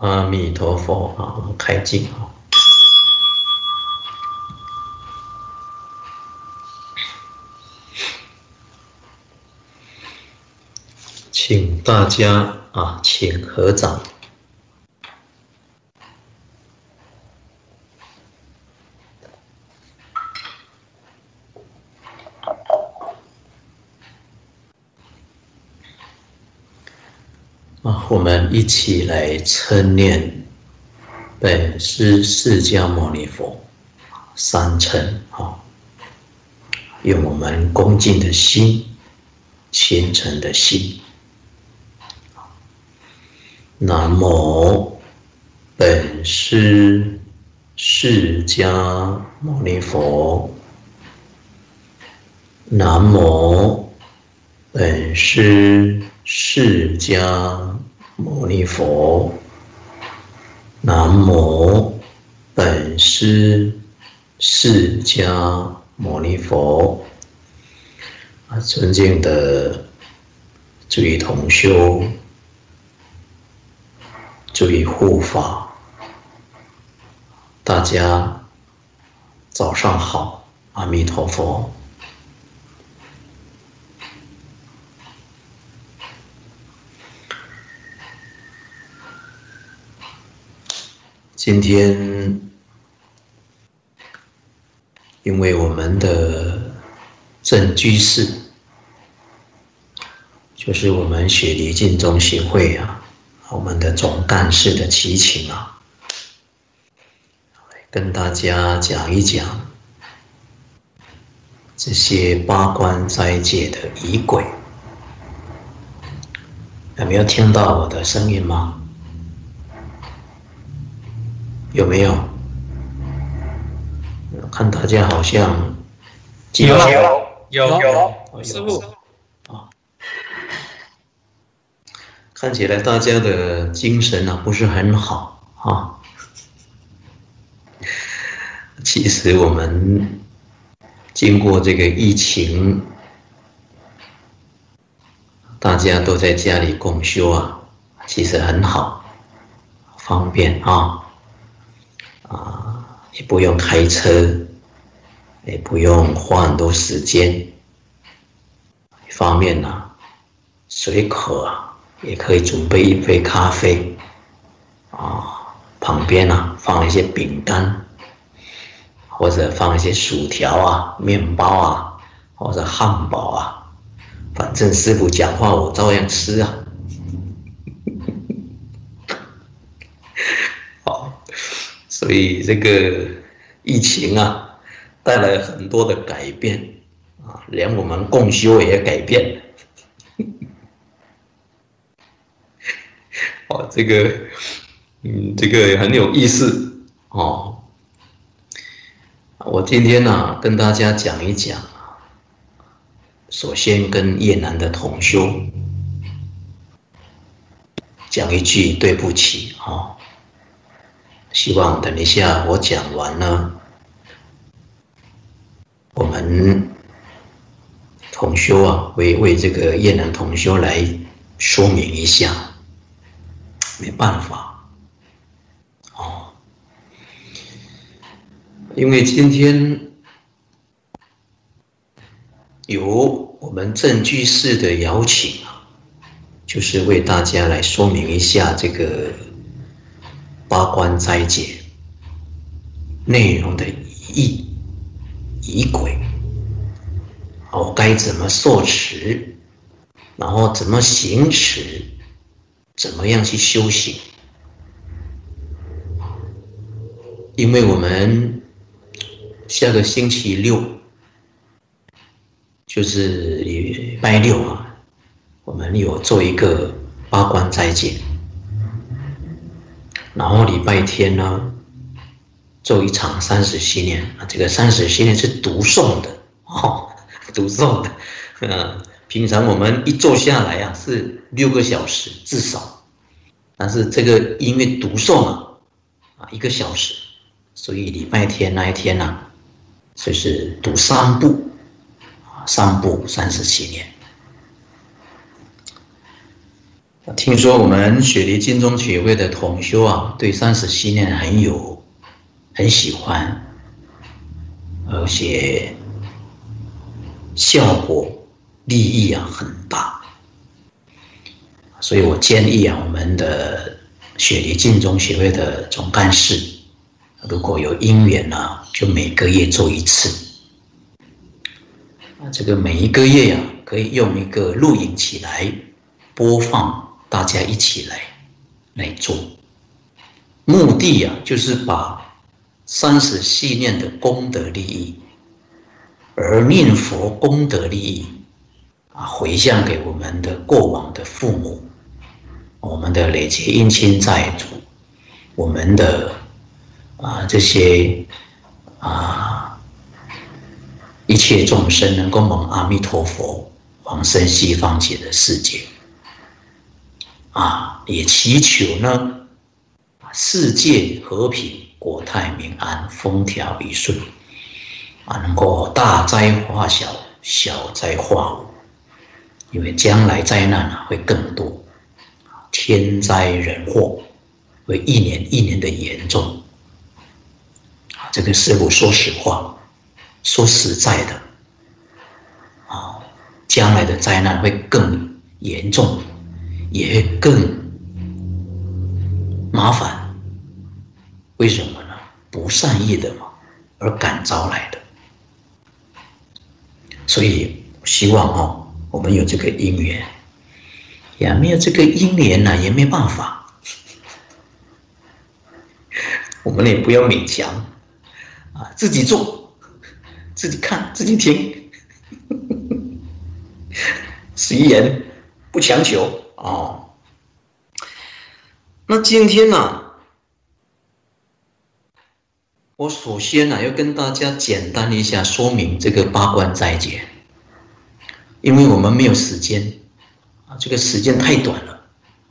阿弥陀佛啊！我们开镜啊，请大家啊，请合掌。我们一起来称念本师释迦牟尼佛三称啊，用我们恭敬的心、虔诚的心。南无本师释迦牟尼佛，南无本师释迦牟尼佛，南无本师释迦牟尼佛。尊敬的诸位同修、诸位护法，大家早上好，阿弥陀佛。今天，因为我们的正居士，就是我们雪梨净宗协会啊，我们的总干事的祈请啊，跟大家讲一讲这些八关斋戒的仪轨。有没有听到我的声音吗？有没有？看大家好像有，师父啊，看起来大家的精神啊不是很好啊。其实我们经过这个疫情，大家都在家里共修啊，其实很好，方便啊。也不用开车，也不用花很多时间。一方面呢，水渴啊，也可以准备一杯咖啡啊，旁边啊放一些饼干，或者放一些薯条啊、面包啊，或者汉堡啊，反正师父讲话我照样吃啊。所以这个疫情啊，带来很多的改变啊，连我们共修也改变了。这个很有意思哦。我今天呢，跟大家讲一讲，首先跟越南的同修讲一句对不起啊。希望等一下我讲完呢，我们同修啊，为这个越南同修来说明一下，没办法哦，因为今天有我们正居士的邀请啊，就是为大家来说明一下这个八关斋戒内容的仪轨，该怎么受持，然后怎么行持，怎么样去修行。因为我们下个星期六，就是礼拜六啊，我们有做一个八关斋戒。然后礼拜天呢，做一场30系念，这个30系念是读诵的哦，读诵的。平常我们一坐下来啊，是6个小时至少，但是这个因为读诵啊，1个小时，所以礼拜天那一天呢，就是读3部，3部30系念。 听说我们雪梨金钟学会的同修啊，对30系念很喜欢，而且效果利益啊很大，所以我建议啊，我们的雪梨金钟学会的总干事，如果有因缘啊，就每个月做一次。这个每一个月啊，可以用一个录影起来播放，大家一起来做。目的啊，就是把30系念的功德利益，而念佛功德利益啊，回向给我们的过往的父母，我们的累劫姻亲债主，我们的这些一切众生能够蒙阿弥陀佛往生西方极乐世界也祈求呢世界和平，国泰民安，风调雨顺能够大灾化小，小灾化无，因为将来灾难会更多，天灾人祸会一年一年的严重。这个师父说实话，说实在的将来的灾难会更严重，也会更麻烦。为什么呢？不善业的嘛，而感召来的。所以希望我们有这个因缘，也没有这个因缘也没办法。我们也不要勉强自己做，自己看，自己听，随缘，不强求那今天我首先要跟大家简单一下说明这个八关斋戒，因为我们没有时间这个时间太短了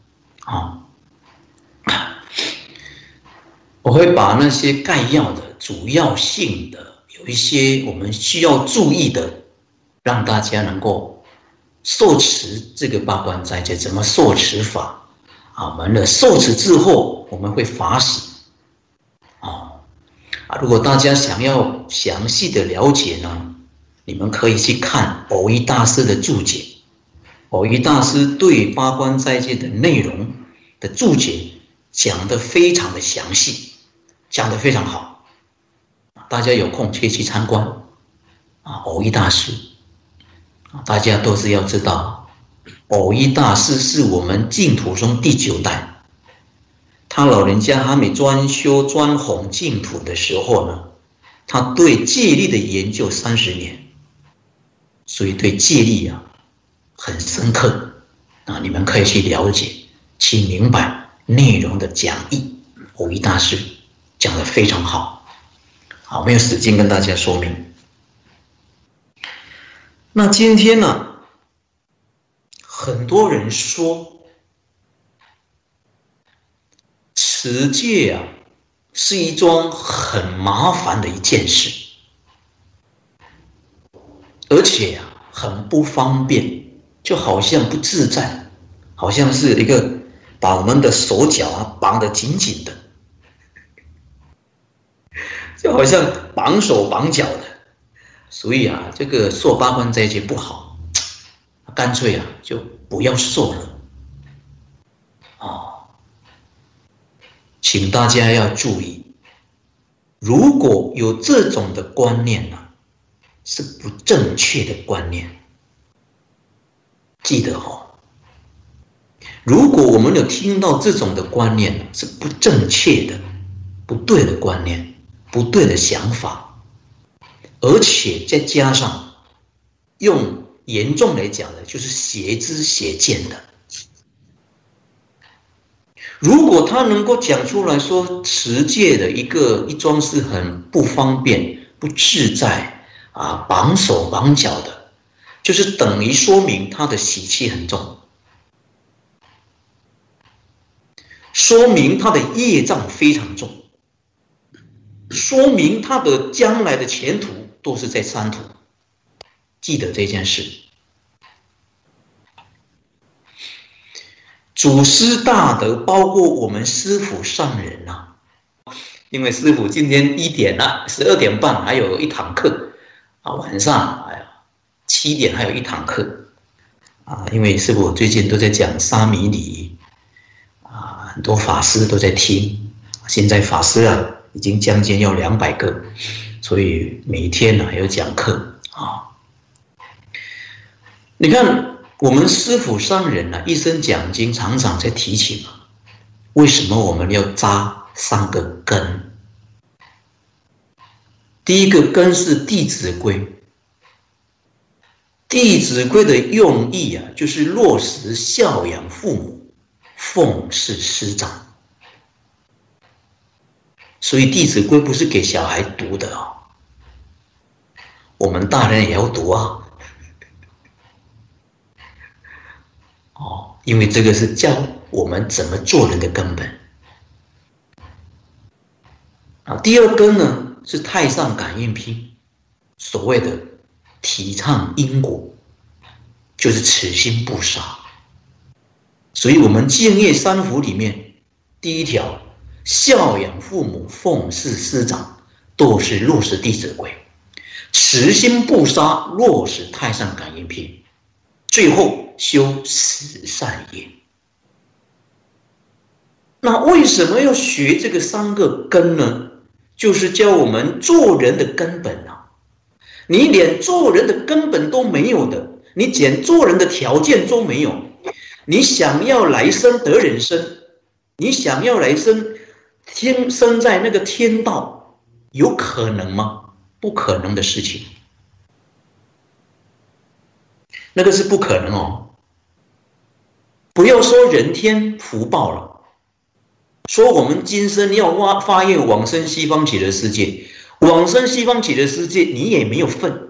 我会把那些概要的、主要性的，有一些我们需要注意的，让大家能够受持这个八关斋戒。怎么受持法我们的受持之后，我们会法喜如果大家想要详细的了解呢，你们可以去看藕益大师的注解。藕益大师对八关斋戒的内容的注解讲得非常的详细，讲得非常好，大家有空可以去参观藕益大师。大家都是要知道，藕益大师是我们净土宗第9代。他老人家还没专修专弘净土的时候呢，他对戒律的研究30年，所以对戒律很深刻你们可以去了解，去明白内容的讲义。藕益大师讲得非常好，没有时间跟大家说明。那今天呢，很多人说持戒是一桩很麻烦的一件事，而且很不方便，就好像不自在，好像是一个把我们的手脚绑得紧紧的，就好像绑手绑脚的。所以这个受八关斋戒不好，干脆就不要受了请大家要注意，如果有这种的观念是不正确的观念。记得如果我们有听到这种的观念是不正确的、不对的观念、不对的想法，而且再加上用严重来讲的，就是邪知邪见的。如果他能够讲出来说持戒的一桩是很不方便、不自在绑手绑脚的，就是等于说明他的习气很重，说明他的业障非常重，说明他的将来的前途都是在三途。记得这件事。 祖师大德，包括我们师父上人啊，因为师父今天1点了，12点半还有一堂课啊，晚上7点还有一堂课啊，因为师父最近都在讲沙弥尼啊，很多法师都在听，现在法师啊已经将近要200个，所以每天呢还有讲课啊。你看我们师父上人啊，一生讲经常常在提起嘛，为什么我们要扎3个根？第一个根是《弟子规》，《弟子规》的用意啊，就是落实孝养父母、奉事师长。所以《弟子规》不是给小孩读的哦，我们大人也要读啊。因为这个是教我们怎么做人的根本。第二根呢是太上感应篇，所谓的提倡因果，就是慈心不杀。所以我们净业三福里面，第一条孝养父母、奉事师长，都是落实弟子规；慈心不杀，落实太上感应篇；最后修慈善业。那为什么要学这个3个根呢？就是教我们做人的根本啊！你连做人的根本都没有的，你连做人的条件都没有，你想要来生得人生，你想要来生生在那个天道，有可能吗？不可能的事情，那个是不可能哦。不要说人天福报了，说我们今生要发愿往生西方极乐世界，往生西方极乐世界你也没有份。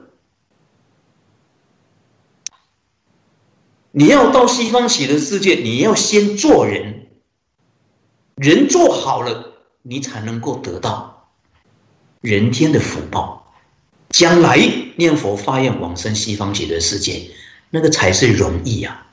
你要到西方极乐世界，你要先做人，人做好了，你才能够得到人天的福报，将来念佛发愿往生西方极乐世界，那个才是容易啊。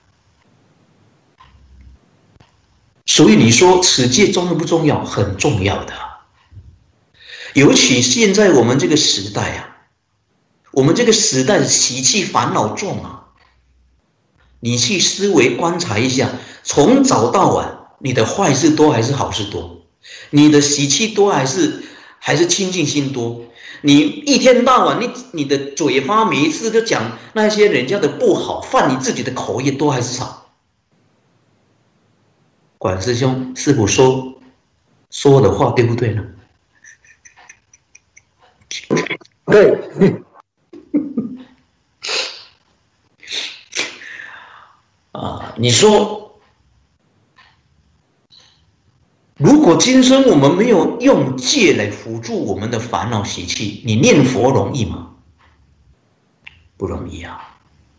所以你说此界重不重要？很重要的。尤其现在我们这个时代啊，我们这个时代的习气烦恼重啊。你去思维观察一下，从早到晚，你的坏事多还是好事多？你的习气多还是清净心多？你一天到晚你的嘴巴每一次都讲那些人家的不好，犯你自己的口业多还是少？管师兄，师父说的话对不对呢？ 对。 你说，如果今生我们没有用戒来辅助我们的烦恼习气，你念佛容易吗？不容易啊。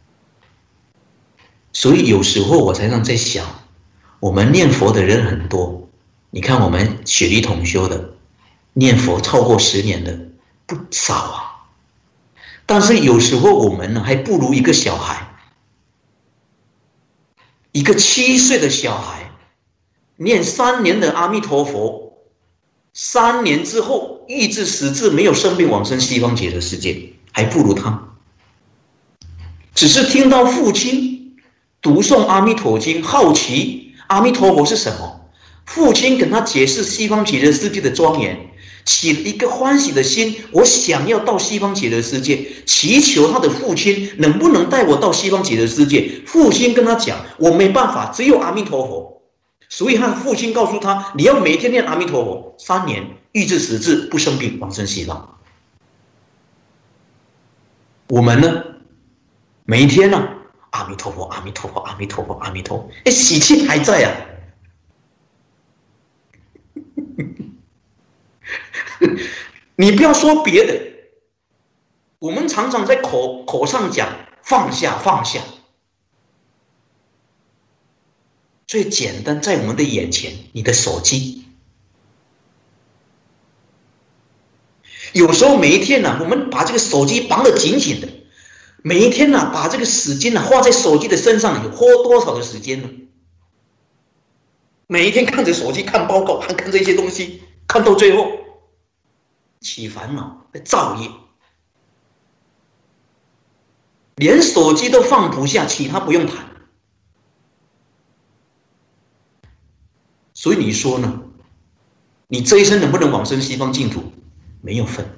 所以有时候我常常在想，我们念佛的人很多，你看我们雪梨同修的念佛超过10年的不少啊，但是有时候我们呢还不如一个小孩。一个7岁的小孩念3年的阿弥陀佛，3年之后意志识字没有生病往生西方极乐世界，还不如他。只是听到父亲读诵阿弥陀经，好奇阿弥陀佛是什么，父亲跟他解释西方极乐世界的庄严，起了一个欢喜的心，我想要到西方极乐世界，祈求他的父亲能不能带我到西方极乐世界。父亲跟他讲，我没办法，只有阿弥陀佛。所以他的父亲告诉他，你要每天念阿弥陀佛3年，意志识字不生病往生西方。我们呢，每一天呢，阿弥陀佛阿弥陀佛阿弥陀佛阿弥陀佛，喜气还在啊。你不要说别的，我们常常在口上讲放下放下，最简单在我们的眼前，你的手机。有时候每一天呢，我们把这个手机绑得紧紧的，每一天呢，把这个时间呢花在手机的身上，有花多少的时间呢？ 每一天看着手机、看报告、看这些东西，看到最后起烦恼、造业，连手机都放不下，其他不用谈。所以你说呢？你这一生能不能往生西方净土？没有分。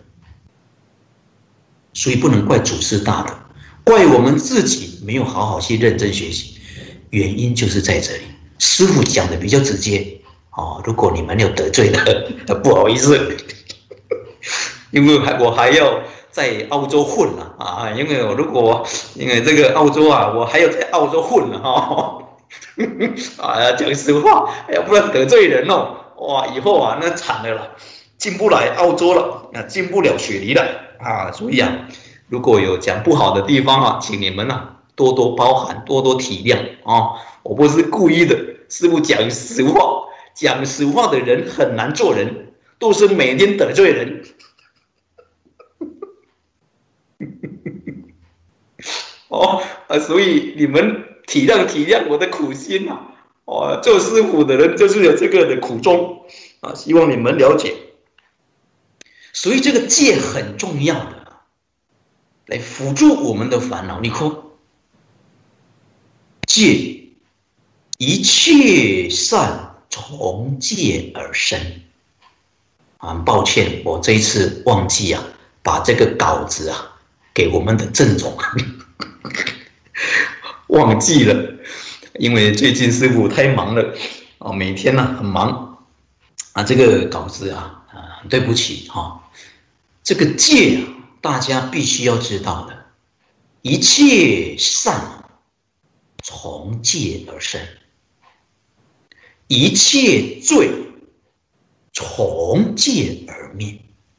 所以不能怪祖师大德，怪我们自己没有好好去认真学习。原因就是在这里。师父讲的比较直接如果你们有得罪了，不好意思，因为我还要在澳洲混了因为这个澳洲我还要在澳洲混了讲实话，不然得罪人哇，以后那惨了啦，进不来澳洲了，进不了雪梨了所以如果有讲不好的地方请你们多多包涵，多多体谅我不是故意的，师父讲实话，讲实话的人很难做人，都是每天得罪人。所以你们体谅我的苦心做师父的人就是有这个的苦衷希望你们了解。所以这个戒很重要的，来辅助我们的烦恼。你看，戒，一切善从戒而生。很抱歉，我这一次忘记把这个稿子给我们的郑总忘记了，因为最近师父太忙了每天很忙这个稿子对不起这个戒大家必须要知道的，一切善从戒而生，一切罪从戒而灭。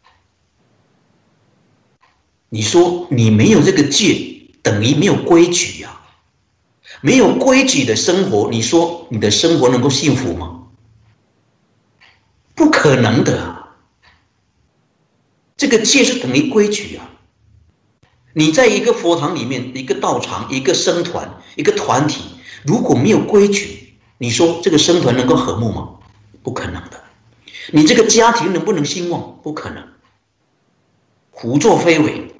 你说你没有这个戒，等于没有规矩没有规矩的生活，你说你的生活能够幸福吗？不可能的这个戒是等于规矩你在一个佛堂里面，一个道场，一个僧团，一个团体，如果没有规矩，你说这个僧团能够和睦吗？不可能的。你这个家庭能不能兴旺？不可能。胡作非为，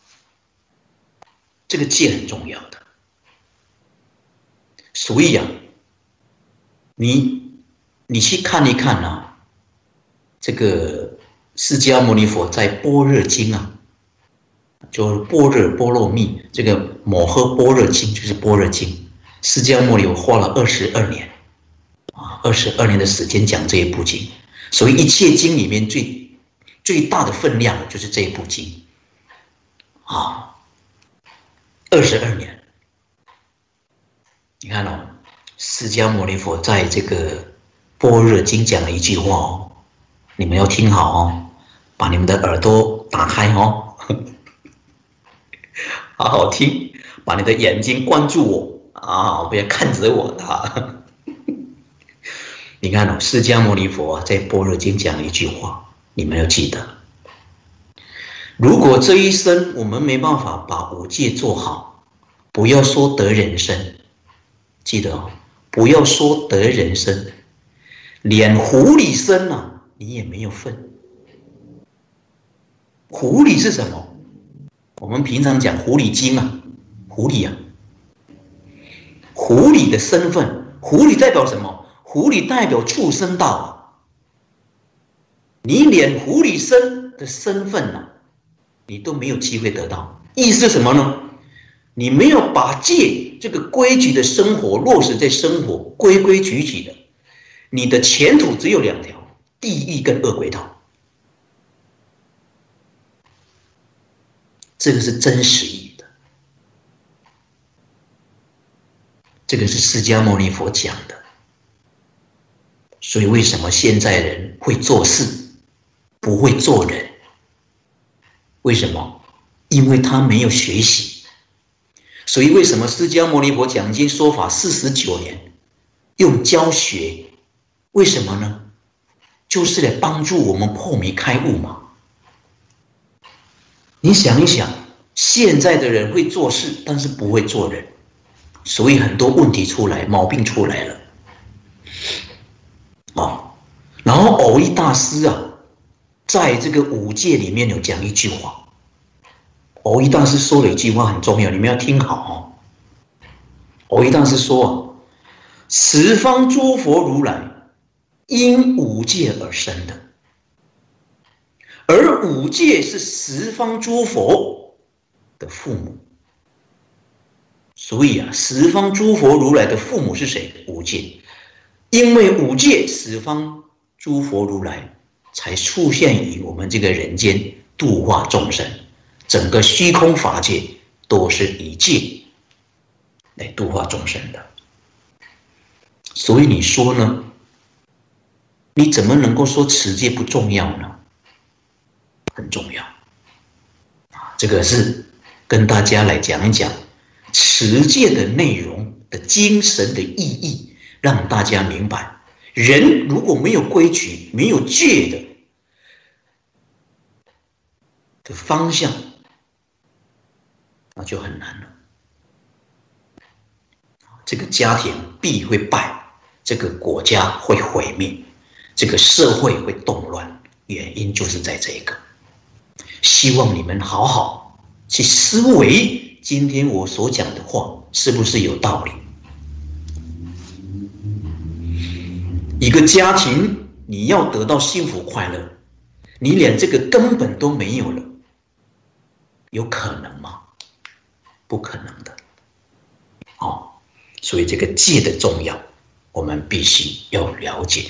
这个戒很重要的。所以你去看一看这个释迦牟尼佛在般若经就是般若波罗蜜，这个摩诃般若经就是般若经，释迦牟尼佛花了22年22年的时间讲这一部经，所以一切经里面最大的分量就是这一部经22年。你看释迦牟尼佛在这个般若经讲了一句话你们要听好把你们的耳朵打开好好听，把你的眼睛关注我不要看着我你看释迦牟尼佛在般若经讲了一句话，你们要记得，如果这一生我们没办法把五戒做好，不要说得人生，记得不要说得人生，连狐狸生你也没有份。狐狸是什么？我们平常讲狐狸精狐狸狐狸的身份，狐狸代表什么？狐狸代表畜生道你连狐狸生的身份你都没有机会得到。意思是什么呢？你没有把戒这个规矩的生活落实在生活，规规矩矩的，你的前途只有2条，地狱跟恶鬼道。这个是真实意的，这个是释迦牟尼佛讲的。所以为什么现在人会做事，不会做人？为什么？因为他没有学习。所以为什么释迦牟尼佛讲经说法49年，用教学？为什么呢？就是来帮助我们破迷开悟嘛。你想一想，现在的人会做事，但是不会做人，所以很多问题出来，毛病出来了。 然后藕益大师啊，在这个五戒里面有讲一句话，藕益大师说了一句话很重要，你们要听好哦。藕益大师说啊，十方诸佛如来因五戒而生的，而五戒是十方诸佛的父母。所以啊，十方诸佛如来的父母是谁？五戒。因为五戒，十方诸佛如来才出现于我们这个人间度化众生。整个虚空法界都是以戒来度化众生的。所以你说呢？你怎么能够说持戒不重要呢？很重要。这个是跟大家来讲一讲持戒的内容的精神的意义，让大家明白，人如果没有规矩、没有戒的方向，那就很难了。这个家庭必会败，这个国家会毁灭，这个社会会动乱，原因就是在这个。希望你们好好去思维今天我所讲的话是不是有道理。一个家庭你要得到幸福快乐，你连这个根本都没有了，有可能吗？不可能的。所以这个戒的重要，我们必须要了解。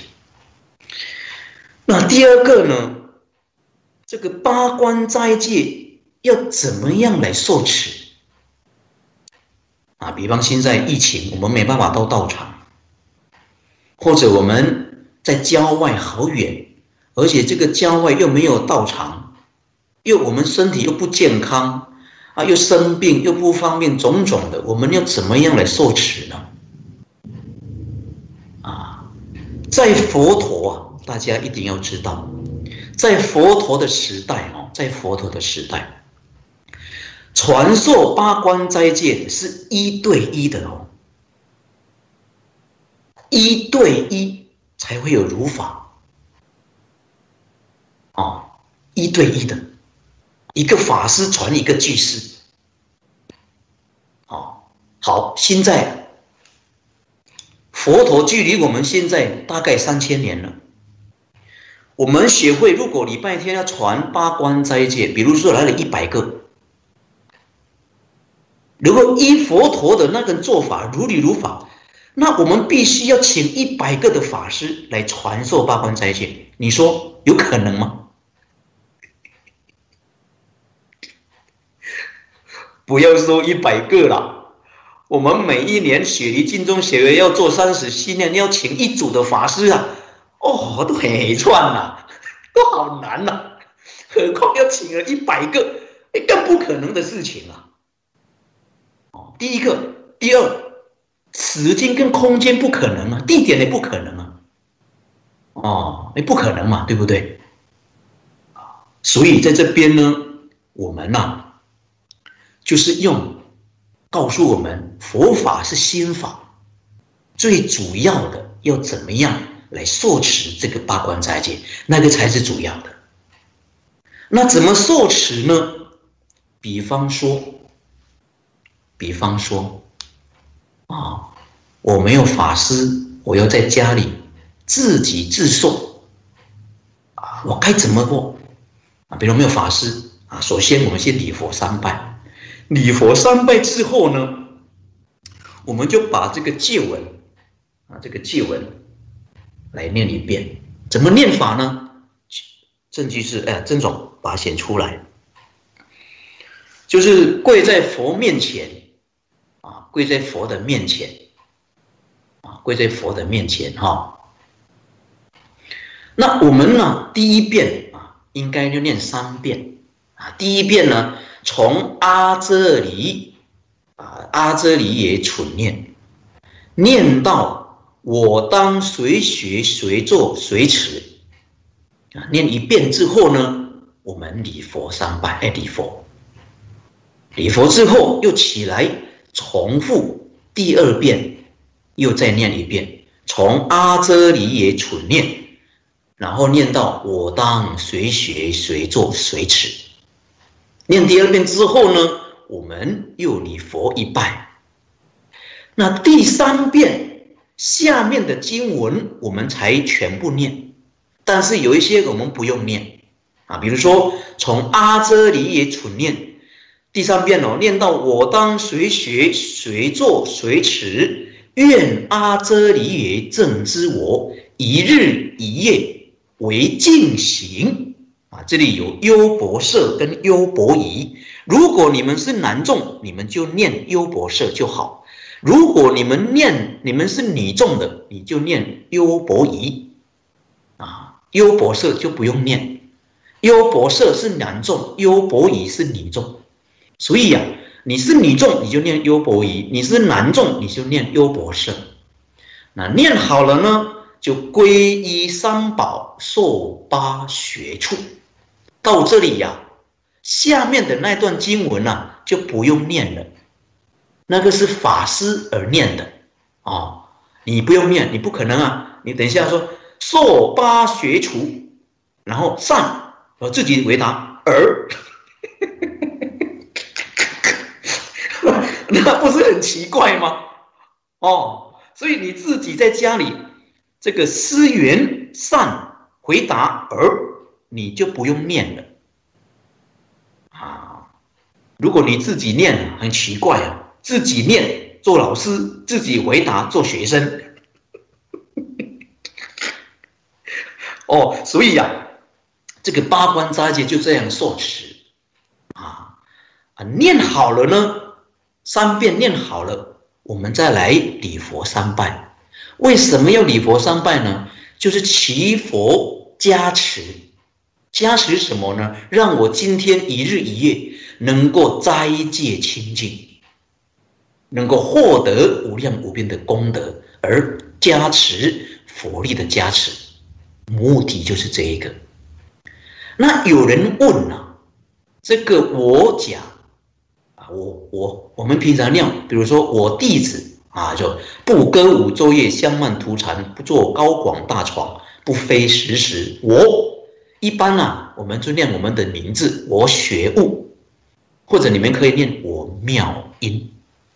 那第二个呢，这个八关斋戒要怎么样来受持啊？比方现在疫情，我们没办法到道场，或者我们在郊外好远，而且这个郊外又没有道场，又我们身体又不健康啊，又生病又不方便，种种的，我们要怎么样来受持呢？在佛陀啊，大家一定要知道，在佛陀的时代传授八关斋戒是1对1的哦，1对1才会有如法1对1的，一个法师传一个居士。好，现在佛陀距离我们现在大概3000年了。我们学会如果礼拜天要传八关斋戒，比如说来了100个，如果依佛陀的那个做法如理如法，那我们必须要请100个的法师来传授八关斋戒，你说有可能吗？不要说100个了，我们每一年雪梨金钟学员要做30年，要请一组的法师啊，都很串啊，都好难啊，何况要请了100个，更不可能的事情啊。第一个，第二，时间跟空间不可能啊，地点也不可能啊，不可能嘛，对不对？所以在这边呢，我们就是告诉我们，佛法是心法，最主要的要怎么样来受持这个八关斋戒，那个才是主要的。那怎么受持呢？比方说我没有法师，我要在家里自己自受我该怎么过比如没有法师首先我们先礼佛3拜，礼佛3拜之后呢，我们就把这个戒文来念一遍。怎么念法呢？证据是曾总把它写出来，就是跪在佛面前跪在佛的面前那我们呢，第一遍应该就念3遍第一遍呢，从阿遮离耶蠢念到我当随学随做随持念一遍之后呢，我们礼佛3拜礼佛之后又起来重复第2遍，又再念一遍，从阿遮离耶蠢然后念到我当随学随做随持。念第二遍之后呢，我们又礼佛一拜。那第三遍下面的经文我们才全部念，但是有一些我们不用念啊，比如说从阿遮里耶存念第三遍念到我当随学随做随持，愿阿遮里耶正知我，一日一夜为净行啊。这里有优婆塞跟优婆夷，如果你们是男众，你们就念优婆塞就好；如果你们是女众的，你就念优婆夷啊。优婆塞就不用念，优婆塞是男众，优婆夷是女众。所以你是女众你就念优婆夷，你是男众你就念优婆塞。那念好了呢，就皈依三宝，受八学处。到这里下面的那段经文就不用念了，那个是法师而念的你不用念，你不可能你等一下说受八学处，然后善，我自己回答而那不是很奇怪吗？所以你自己在家里这个思源善回答而你就不用念了如果你自己念很奇怪自己念做老师，自己回答做学生所以这个八关斋戒就这样受持念好了呢，三遍念好了，我们再来礼佛三拜。为什么要礼佛三拜呢？就是祈佛加持。加持什么呢？让我今天一日一夜能够斋戒清净，能够获得无量无边的功德，而加持佛力的加持，目的就是这一个。那有人问这个我讲我们平常念，比如说我弟子就不歌舞昼夜，香曼荼禅，不坐高广大床，不非时时。我一般我们就念我们的名字，我学悟，或者你们可以念我妙音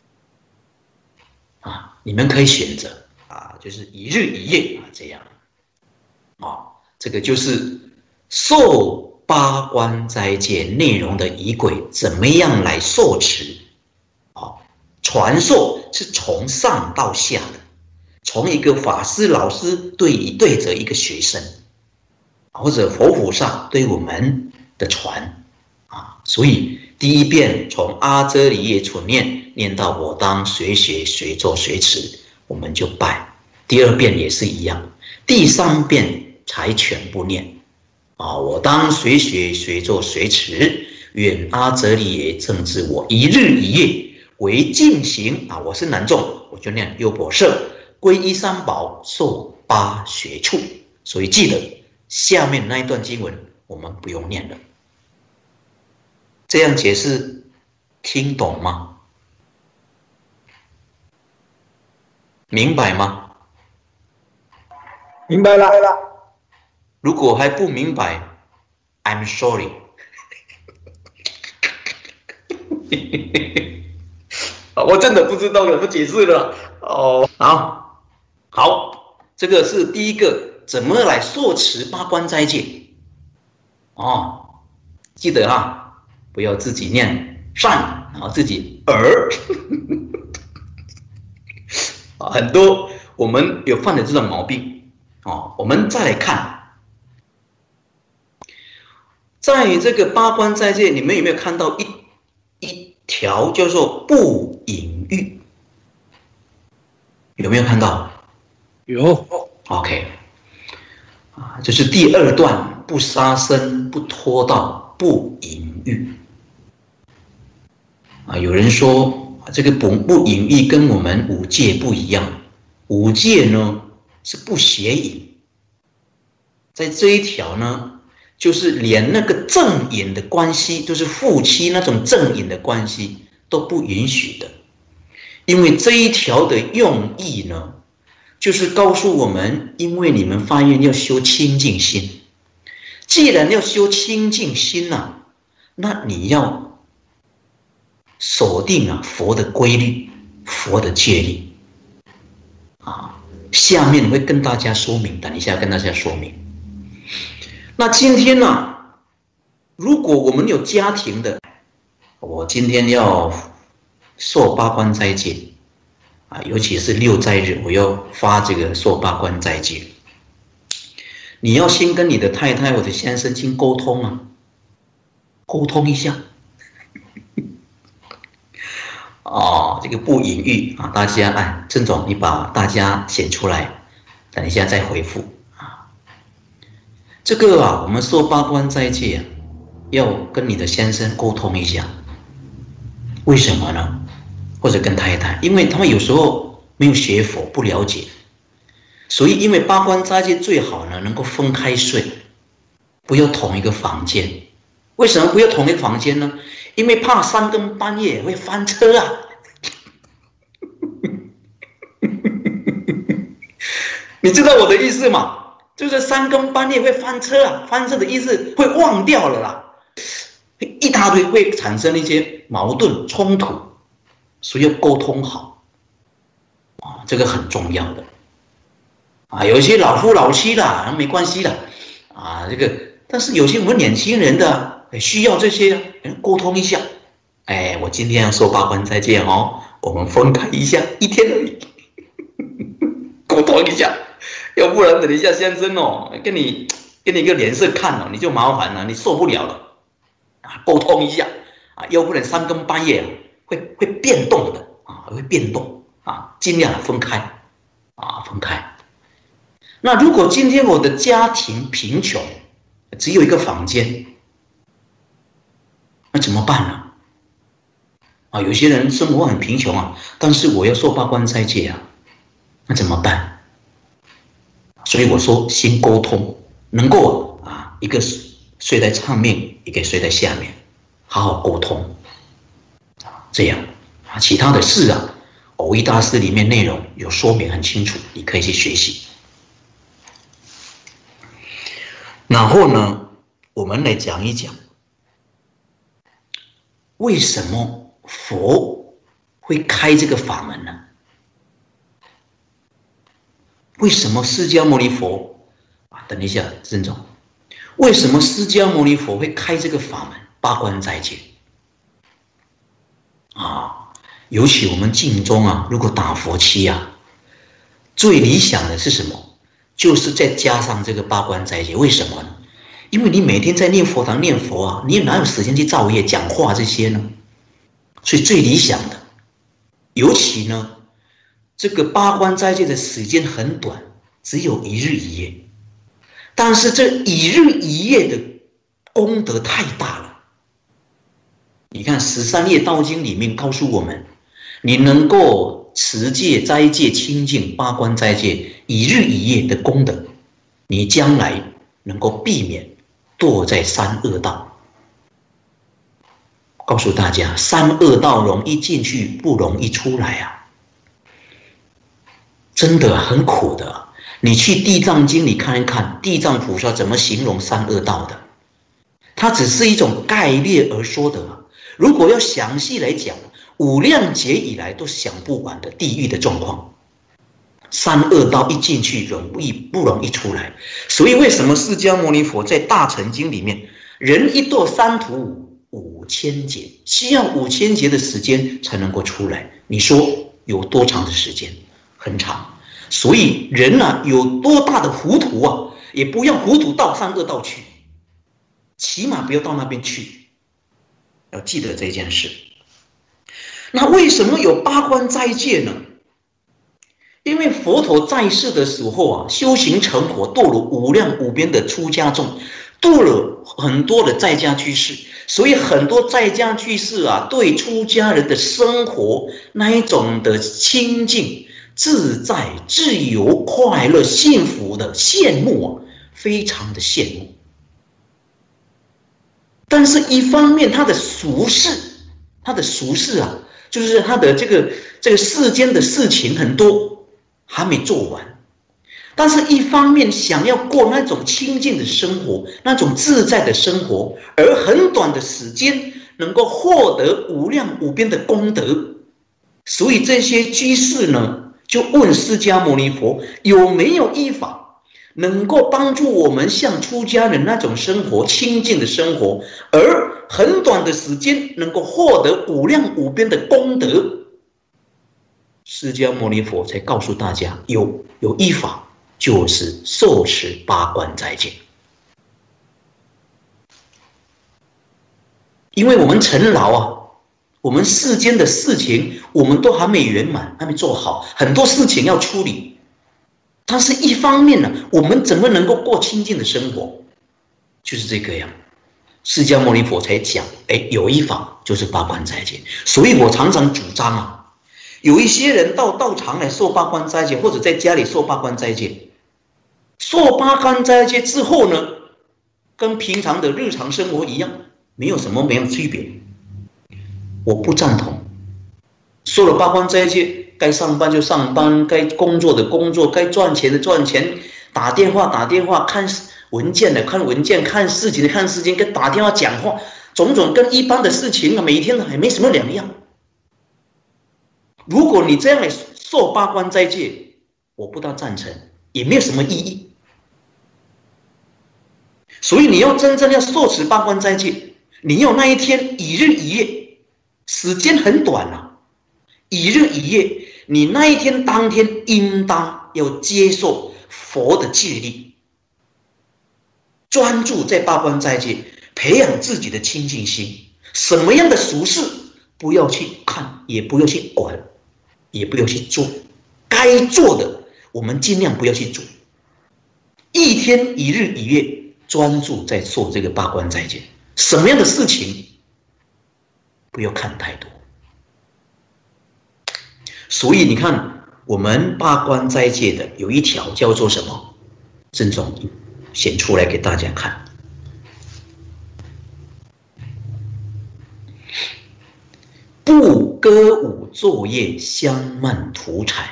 你们可以选择就是一日一夜这样这个就是受八关斋戒内容的仪轨，怎么样来受持传授是从上到下的，从一个法师老师对着一个学生，或者佛菩萨对我们的传所以第一遍从阿遮里耶存念到我当随学随做随持，我们就拜。第二遍也是一样，第三遍才全部念我当随学随做随持，愿阿遮里耶正知我，一日一夜为净行我是男众，我就念优婆塞，皈依三宝，受八学处。所以记得下面那一段经文我们不用念了。这样解释听懂吗？明白吗？ 明白了。 如果还不明白 I'm sorry 我真的不知道怎么解释了好，这个是第一个，怎么来受持八关斋戒记得不要自己念善，然后自己耳很多我们有犯的这种毛病我们再来看，在这个八关斋戒，你们有没有看到一条叫做不淫欲？有没有看到？ 有。 OK 这是第二段，不杀生，不脱盗，不淫欲有人说这个不淫欲跟我们五戒不一样，五戒呢是不邪淫，在这一条呢，就是连那个正淫的关系，就是夫妻那种正淫的关系都不允许的。因为这一条的用意呢， 就是告诉我们，因为你们发愿要修清净心，既然要修清净心啊，那你要锁定啊佛的规律、佛的戒律啊。下面会跟大家说明，等一下跟大家说明。那今天呢，如果我们有家庭的，我今天要受八关斋戒啊，尤其是6斋日，我要发这个受八关斋戒。你要先跟你的太太或者先生经沟通啊，沟通一下。哦，这个不隐喻啊，大家哎，郑总，你把大家写出来，等一下再回复啊。这个啊，我们受八关斋戒啊，要跟你的先生沟通一下，为什么呢？或者跟太太，因为他们有时候没有学佛，不了解，所以因为八关斋戒最好呢能够分开睡，不要同一个房间。为什么不要同一个房间呢？因为怕3更半夜会翻车啊。你知道我的意思吗？就是3更半夜会翻车啊，翻车的意思会忘掉了啦，一大堆会产生一些矛盾冲突，所以要沟通好啊，这个很重要的啊。有一些老夫老妻啦，没关系啦啊，这个，但是有些我们年轻人的需要这些沟通一下。哎，我今天要受八关斋戒哦，我们分开一下，1天而已，沟通一下，要不然等一下先生哦，给你一个脸色看了，你就麻烦了，你受不了了啊，沟通一下啊，要不然3更半夜会变动的啊，会变动啊，尽量分开啊，分开。那如果今天我的家庭贫穷，只有一个房间，那怎么办呢？啊，有些人生活很贫穷啊，但是我要受八关斋戒啊，那怎么办？所以我说先沟通，能够啊，一个睡在上面，一个睡在下面，好好沟通，这样啊，其他的事啊，藕益大师里面内容有说明很清楚，你可以去学习。然后呢，我们来讲一讲，为什么佛会开这个法门呢？为什么释迦牟尼佛啊？等一下，郑总，为什么释迦牟尼佛会开这个法门八关斋戒啊？尤其我们净宗啊，如果打佛七啊，最理想的是什么？就是再加上这个八关斋戒。为什么呢？因为你每天在念佛堂念佛啊，你哪有时间去造业讲话这些呢？所以最理想的，尤其呢，这个八关斋戒的时间很短，只有1日1夜，但是这1日1夜的功德太大了。你看《13业道经》里面告诉我们，你能够持戒、斋戒、清净、八关斋戒1日1夜的功德，你将来能够避免堕在3恶道。告诉大家，3恶道容易进去，不容易出来啊，真的很苦的。你去《地藏经》里看一看，地藏菩萨怎么形容3恶道的，它只是一种概略而说的。如果要详细来讲，无量劫以来都想不完的地狱的状况。3恶道一进去，不容易出来。所以为什么释迦牟尼佛在大乘经里面，人一堕三途5000劫，需要5000劫的时间才能够出来。你说有多长的时间？很长。所以人啊，有多大的糊涂啊，也不要糊涂到3恶道去，起码不要到那边去。要记得这件事。那为什么有八关斋戒呢？因为佛陀在世的时候啊，修行成佛，度了无量无边的出家众，度了很多的在家居士，所以很多在家居士啊，对出家人的生活那一种的清净、自在、自由、快乐、幸福的羡慕啊，非常的羡慕。但是一方面他的俗事啊，就是他的这个世间的事情很多还没做完， 但是一方面想要过那种清净的生活，那种自在的生活，而很短的时间能够获得无量无边的功德。所以这些居士呢，就问释迦牟尼佛，有没有依法能够帮助我们像出家人那种生活，清净的生活，而很短的时间能够获得无量无边的功德？释迦牟尼佛才告诉大家，有依法，就是受持八关斋戒。因为我们尘劳啊，我们世间的事情我们都还没圆满，还没做好，很多事情要处理。但是一方面呢，我们怎么能够过清净的生活？就是这个样。释迦牟尼佛才讲，有依法就是八关斋戒。所以我常常主张啊，有一些人到道场来受八关斋戒，或者在家里受八关斋戒，受八关斋戒之后呢，跟平常的日常生活一样，没有区别。我不赞同。受了八关斋戒，该上班就上班，该工作的工作，该赚钱的赚钱，打电话，看文件的看文件，看事情的看事情，跟打电话讲话，种种跟一般的事情啊，每一天还没什么两样。如果你这样来受八关斋戒，我不大赞成，也没有什么意义。所以你要真正要受持八关斋戒，你要那一天一日一夜，时间很短啊，一日一夜，你那一天当天应当要接受佛的戒律，专注在八关斋戒，培养自己的清净心。什么样的俗事不要去看，也不要去管，也不要去做，该做的我们尽量不要去做。一天一日一夜专注在做这个八关斋戒，什么样的事情不要看太多。所以你看，我们八关斋戒的有一条叫做什么？郑总显出来给大家看。不歌舞作乐，香漫图彩。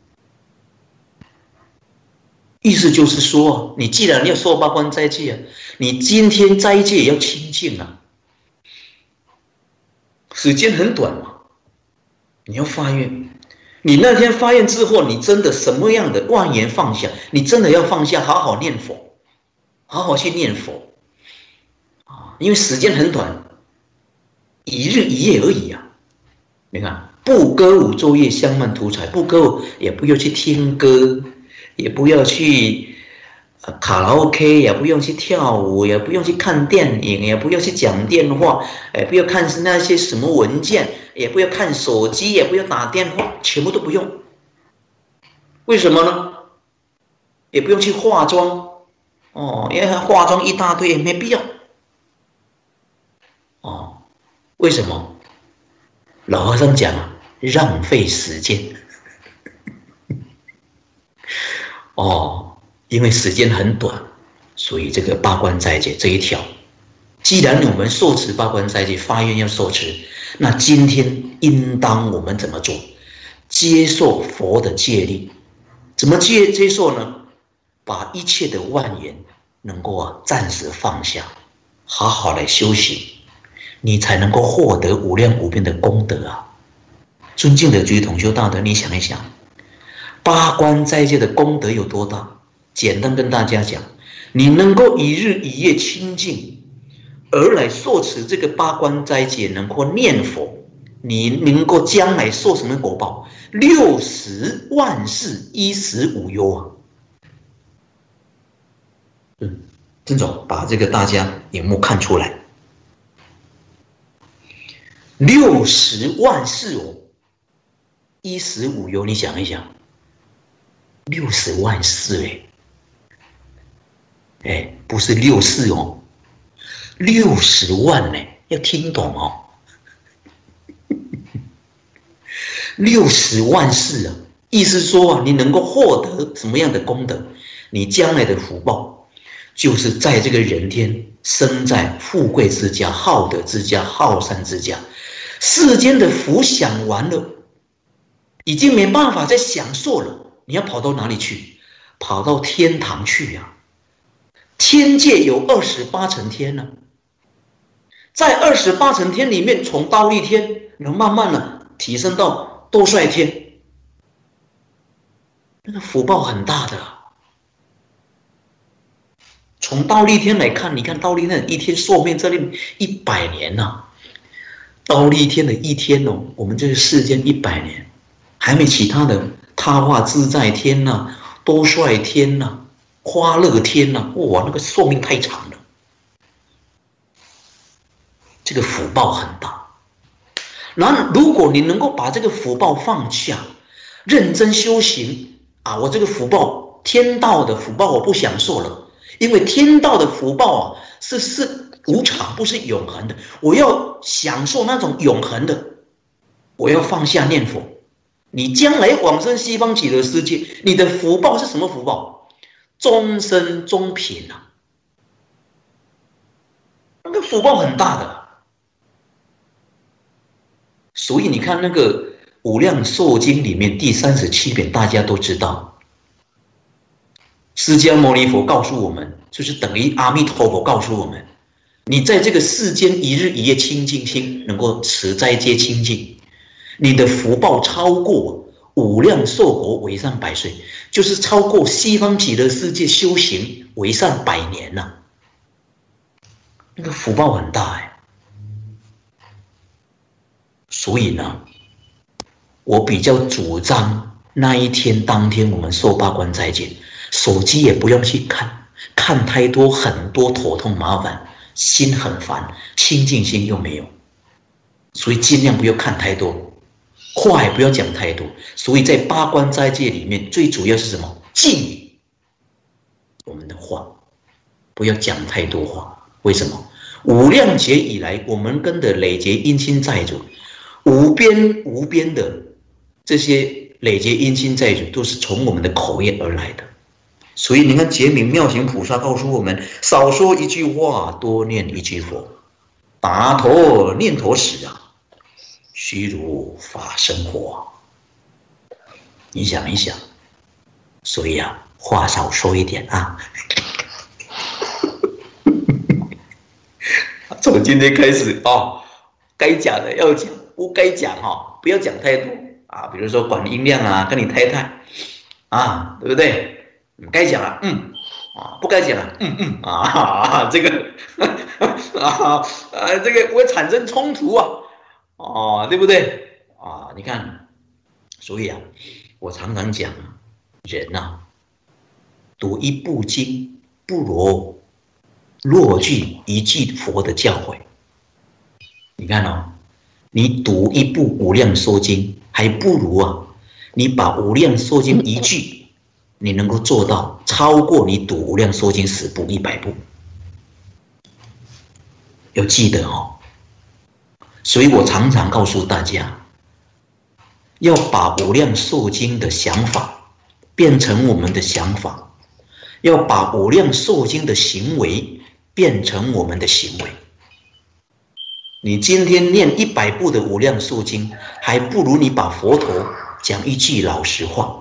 意思就是说，你既然要受八关斋戒，你今天斋戒也要清净啊。时间很短嘛，你要发愿。你那天发愿之后，你真的什么样的妄言放下？你真的要放下，好好念佛，好好去念佛啊！因为时间很短，一日一夜而已啊。你看，不歌舞作乐，香漫图彩，不歌舞也不要去听歌，也不要去卡拉 OK， 也不用去跳舞，也不用去看电影，也不要去讲电话，不要看那些什么文件，也不要看手机，也不要打电话，全部都不用。为什么呢？也不用去化妆哦，因为化妆一大堆也没必要哦。为什么？老和尚讲啊，浪费时间哦。因为时间很短，所以这个八关斋戒这一条，既然我们受持八关斋戒，发愿要受持，那今天应当我们怎么做？接受佛的戒律。怎么接受呢？把一切的妄言能够暂时放下，好好来修行，你才能够获得无量无边的功德啊！尊敬的居同修大德，你想一想，八关斋戒的功德有多大？简单跟大家讲，你能够一日一夜清净，而来受持这个八关斋戒，能够念佛，你能够将来受什么果报？60万世衣食无忧啊！郑总把这个大家荧幕看出来，60万世哦，衣食无忧，你想一想，60万世不是64哦，60万呢，要听懂哦。60万世啊，意思说啊，你能够获得什么样的功德？你将来的福报，就是在这个人天生在富贵之家、好德之家、好善之家，世间的福享完了，已经没办法再享受了，你要跑到哪里去？ 跑到天堂去啊。天界有28层天呢，在28层天里面，从忉利天能慢慢的提升到多帅天，那个福报很大的。从忉利天来看，你看忉利天一天寿命这里100年呐，忉利天的一天哦，我们这个世间100年，还没其他的他化自在天呐、多帅天呐、花乐天呐，哇，那个寿命太长了，这个福报很大。然后，如果你能够把这个福报放下，认真修行啊，我这个福报，天道的福报我不享受了，因为天道的福报啊是无常，不是永恒的。我要享受那种永恒的，我要放下念佛。你将来往生西方极乐世界，你的福报是什么福报？终身中品啊，那个福报很大的。所以你看那个《无量寿经》里面第37篇，大家都知道，释迦牟尼佛告诉我们，就是等于阿弥陀佛告诉我们，你在这个世间一日一夜清净心，能够持斋戒清净，你的福报超过无量寿国为善100岁，就是超过西方极乐世界修行为善100年了，那个福报很大哎。所以呢，我比较主张那一天当天我们受八关斋戒，手机也不用去看，看太多很多头痛麻烦，心很烦，清净心又没有，所以尽量不要看太多，话也不要讲太多。所以在八关斋戒里面，最主要是什么？禁我们的话，不要讲太多话。为什么？无量劫以来，我们跟的累劫因亲债主，无边的这些累劫因亲债主，都是从我们的口业而来的。所以你看觉明妙行菩萨告诉我们，少说一句话，多念一句佛，达陀念陀时啊，须如法生活。你想一想，所以啊，话少说一点啊。从今天开始哦，该讲的要讲，不该讲哦，不要讲太多啊。比如说管音量啊，跟你太太啊，对不对？该讲了，不该讲了，这个这个会产生冲突啊，对不对啊？你看，所以啊，我常常讲，人啊，读一部经不如落句一句佛的教诲。你看哦，你读一部《无量寿经》，还不如啊，你把《无量寿经》一句，你能够做到超过你读《无量寿经》10部、100部。要记得哦。所以我常常告诉大家，要把《无量寿经》的想法变成我们的想法，要把《无量寿经》的行为变成我们的行为。你今天念100部的《无量寿经》，还不如你把佛陀讲一句老实话。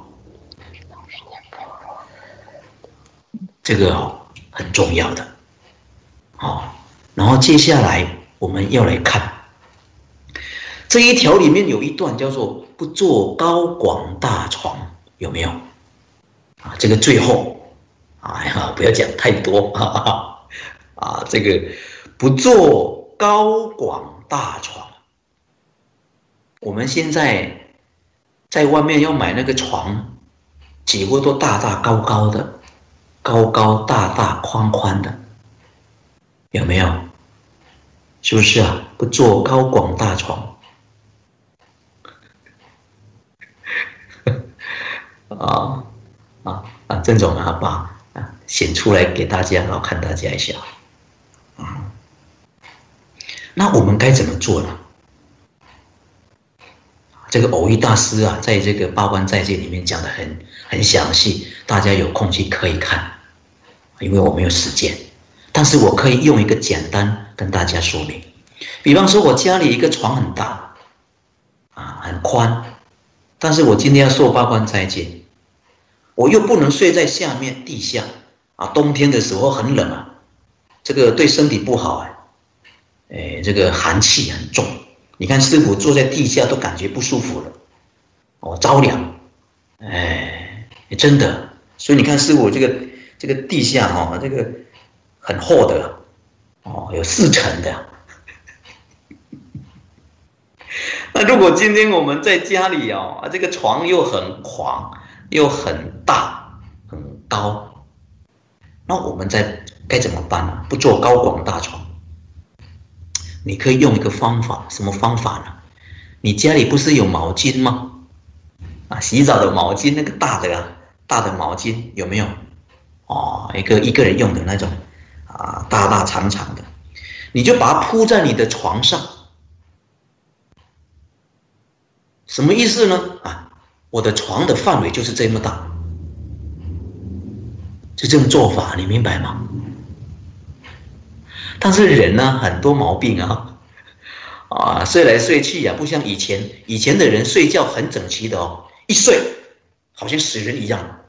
这个很重要的。然后接下来我们要来看这一条里面有一段叫做不坐高广大床，有没有？这个最后不要讲太多这个不坐高广大床，我们现在在外面要买那个床，几乎都大大高高的，高高大大宽宽的，有没有？是不是啊？不坐高广大床郑总把显出来给大家，然后看大家一下。那我们该怎么做呢？这个偶遇大师啊，在这个八关斋戒里面讲的很详细，大家有空去可以看，因为我没有时间，但是我可以用一个简单跟大家说明。比方说我家里一个床很大很宽，但是我今天要受八关斋戒， 我又不能睡在下面地下啊，冬天的时候很冷啊，这个对身体不好啊，这个寒气很重。你看师父坐在地下都感觉不舒服了，哦，着凉，真的。所以你看师父这个地下哦，这个很厚的哦，有4层的。那如果今天我们在家里哦，这个床又很广又很大很高，那我们该怎么办呢？不做高广大床，你可以用一个方法，什么方法呢？你家里不是有毛巾吗？啊，洗澡的毛巾，那个大的毛巾有没有？哦，一个人用的那种啊，大大长长的，你就把它铺在你的床上。什么意思呢？啊，我的床的范围就是这么大，就这种做法，你明白吗？但是人呢，很多毛病啊，睡来睡去啊，不像以前的人睡觉很整齐的哦，一睡好像死人一样。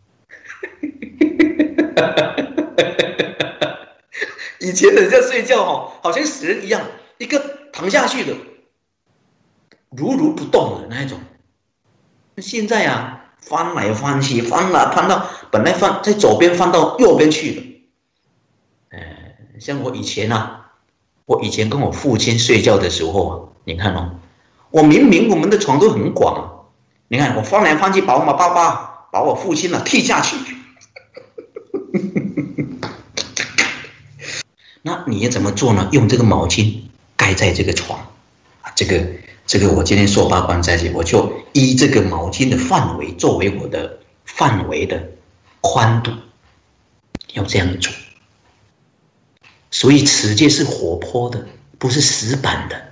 以前人家睡觉哦，好像死人一样，一个躺下去的，如不动的那一种。现在啊，翻来翻去，翻到本来翻在左边翻到右边去了。像我以前跟我父亲睡觉的时候啊，你看哦，我明明我们的床都很广啊，你看我翻来翻去，把我父亲踢下去。那你要怎么做呢？用这个毛巾盖在这个床啊，这个我今天说八关斋戒，我就依这个毛巾的范围作为我的范围的宽度，要这样做。所以持戒是活泼的，不是死板的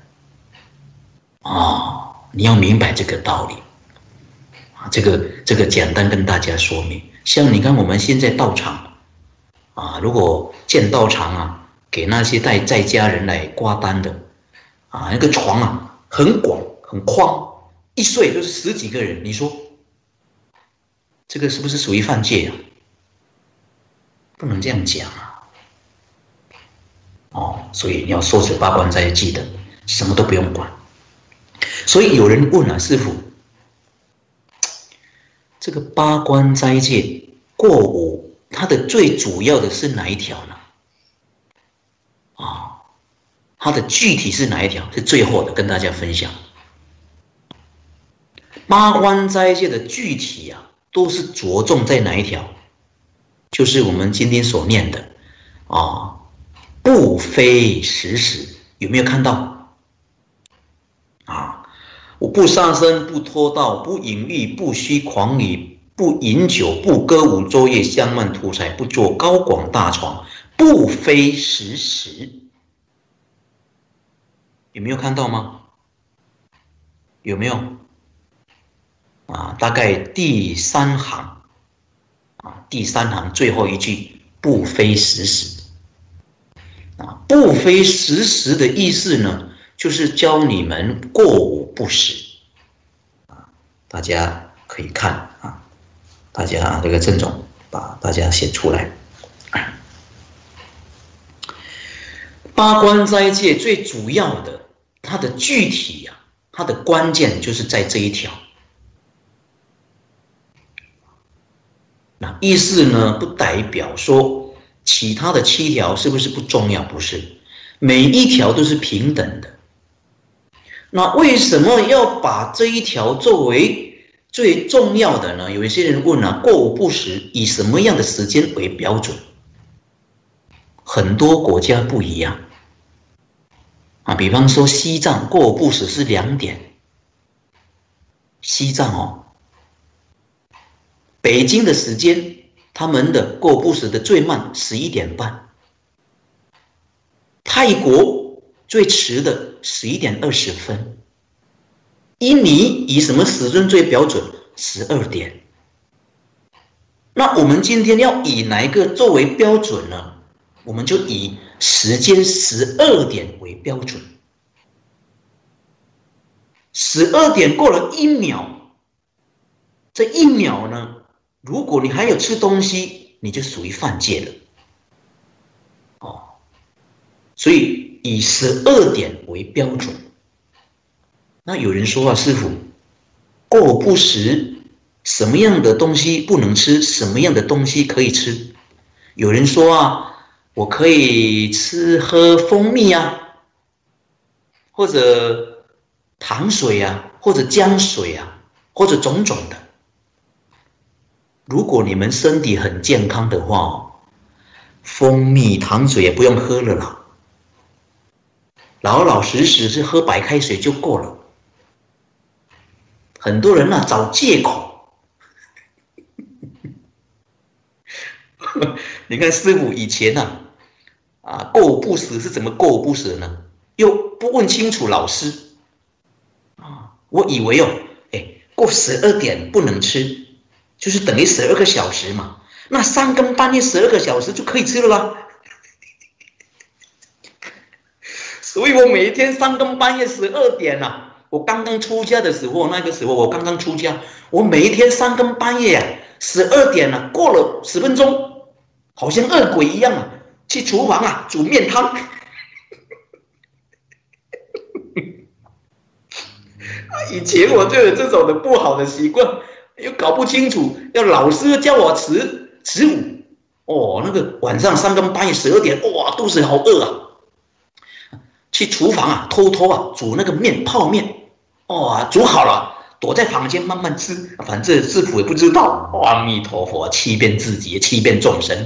哦，你要明白这个道理啊。这个简单跟大家说明。像你看我们现在道场啊，如果建道场啊，给那些在家人来挂单的啊，那个床啊很广很宽，一睡就是10几个人，你说这个是不是属于犯戒啊？不能这样讲啊。哦，所以你要受持八关斋戒，记得什么都不用管。所以有人问啊，师父，这个八关斋戒过5，它的最主要的是哪一条呢？啊，它的具体是哪一条？是最后的，跟大家分享。八关斋戒的具体啊，都是着重在哪一条？就是我们今天所念的啊。不非时时，有没有看到啊？我不杀生，不偷盗，不淫欲，不虚诳语，不饮酒，不歌舞昼夜，香漫图财，不做高广大床，不非时时。有没有看到吗？有没有啊？大概第3行啊，第3行最后一句，不非时时。不非时时的意思呢，就是教你们过午不食啊。大家可以看啊，大家这个郑总把大家写出来。八关斋戒最主要的，它的具体啊，它的关键就是在这一条。那意思呢，不代表说其他的7条是不是不重要？不是，每一条都是平等的。那为什么要把这一条作为最重要的呢？有一些人问啊，过午不食以什么样的时间为标准？很多国家不一样啊，比方说西藏过午不食是2点，西藏哦，北京的时间。他们的过午不食的最慢11点半，泰国最迟的11点20分，印尼以什么时针最标准？12点。那我们今天要以哪一个作为标准呢？我们就以时间12点为标准。12点过了1秒，这1秒呢？ 如果你还有吃东西，你就属于犯戒了。哦，所以以12点为标准。那有人说啊，师父，过不食，什么样的东西不能吃，什么样的东西可以吃？有人说啊，我可以喝蜂蜜啊，或者糖水啊，或者姜水啊，或者种种的。如果你们身体很健康的话，蜂蜜、糖水也不用喝了啦，老老实实是喝白开水就够了。很多人啊找借口，你看师父以前过不食是怎么过不食呢？又不问清楚老师我以为过12点不能吃，就是等于12个小时嘛，那3更半夜12个小时就可以吃了啦。所以我每一天3更半夜12点我刚刚出家的时候，那个时候我刚刚出家，我每一天3更半夜12点过了10分钟，好像恶鬼一样去厨房煮面汤。以前我就有这种的不好的习惯，又搞不清楚，要老师叫我持午，那个晚上3更半夜12点，哇，肚子好饿去厨房偷偷煮那个泡面，煮好了，躲在房间慢慢吃，反正师父也不知道。阿弥陀佛，欺骗自己，欺骗众生。